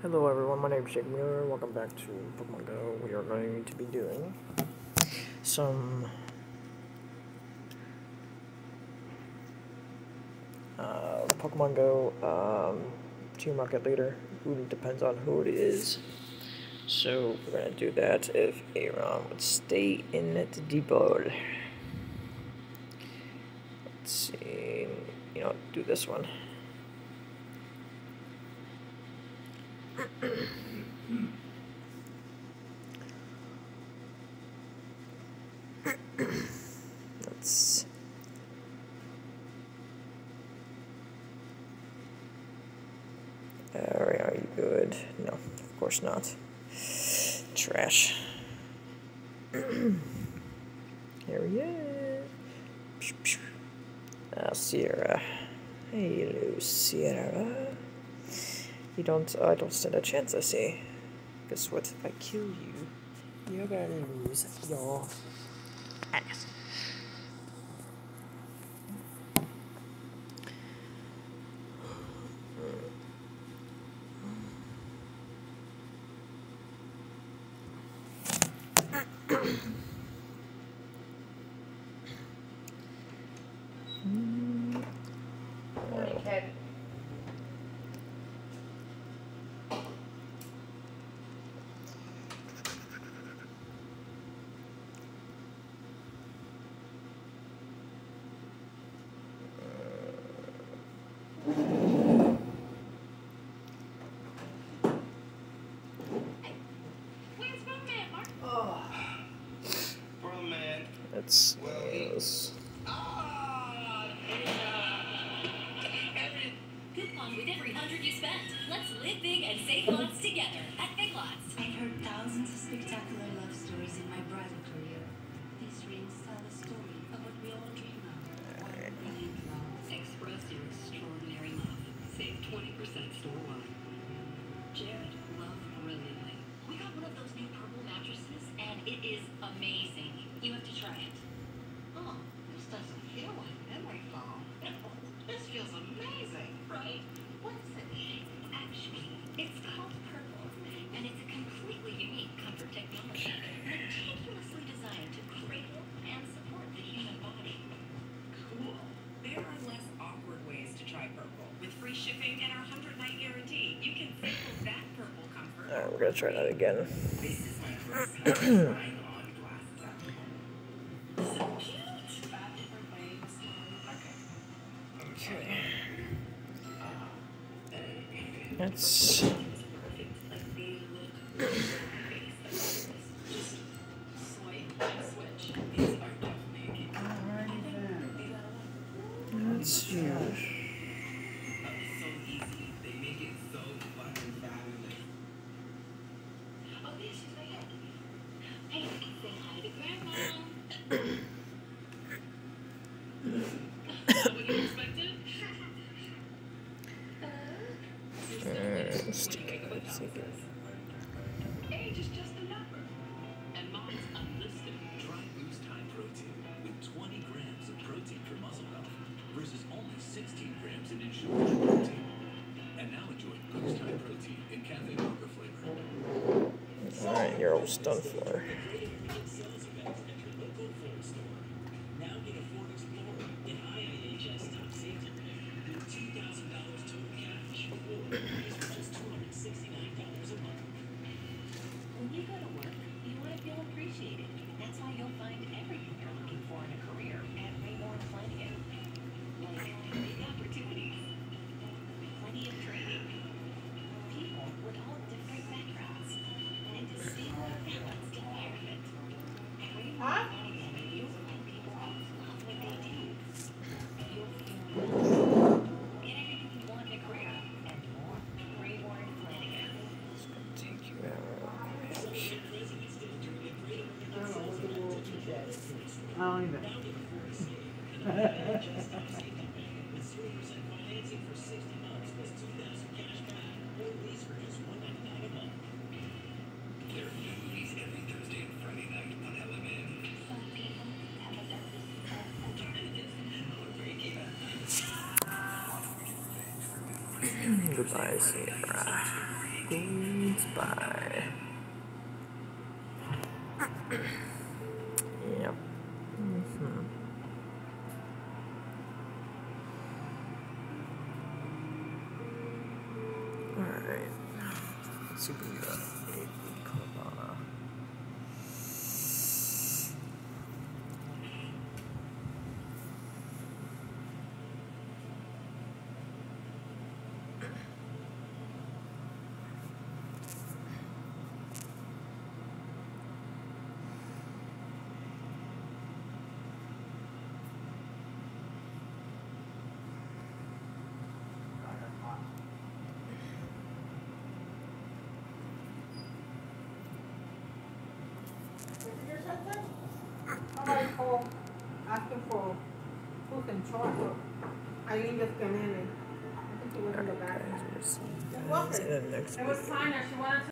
Hello everyone, my name is Jake Mueller. Welcome back to Pokemon Go. We are going to be doing some Pokemon Go Team Rocket Leader. It depends on who it is. So we're going to do that if Aron would stay in the depot. Let's see, do this one. Let's are you good? No, of course not. Trash. Here he is. Sierra. Hello, Sierra. I don't stand a chance, I see. Guess what? If I kill you, you're gonna lose your ass. Morning, kid. Let's Coupon with every 100 you spend. Let's live big and save lots together at Big Lots. I've heard thousands of spectacular love stories in my bridal career. These rings tell the story of what we all dream of. One brilliant love. Express your extraordinary love. Save 20% store-wide. Jared, love brilliantly. We got one of those new purple mattresses, and it is amazing. You have to try it. Oh, this doesn't feel like memory foam. This feels amazing. Right? What is it? Actually, it's called Purple, and it's a completely unique comfort technology, meticulously designed to cradle and support the human body. Cool. There are less awkward ways to try Purple. With free shipping and our 100-night guarantee, you can sample that Purple comfort. Alright, we're gonna try that again. This is my first time trying on glasses at home. So cute. 5 different ways. Okay. Let's use. Oh, yes, she's right here. Hey, say hi to Grandma. What you expected? Age is just a number. And Mom's Unlisted. Try Boost High Protein with 20 grams of protein for muscle health versus only 16 grams in insurance protein. And now enjoy Boost High Protein in cafe mocha flavor. Alright, you're all done for. Now get a Ford Explorer in IIHS top safety. With $2,000 total cash or just $269 a month. When you go to work, you want to feel appreciated. That's why you'll find everything you're looking for in a career at Rayborn Flanagan. Like big opportunities, plenty of training, people with all different backgrounds, and a stable, balanced environment. At Rayborn Flanagan, you'll find people who love what they do. You'll feel get everything you want in a career and more. Rayborn Flanagan. Take you out. I don't even. There are new movies every Thursday and Friday night on LMN. Some people have a Goodbye, Sierra. Goodbye. Yep. Alright. Let's see if we can get a Carvana. Somebody called asking for who's in charge. Eileen just came in and I think she was in the back. Guys, we'll see you It guys wasn't. in the next It was video. fine that she wanted to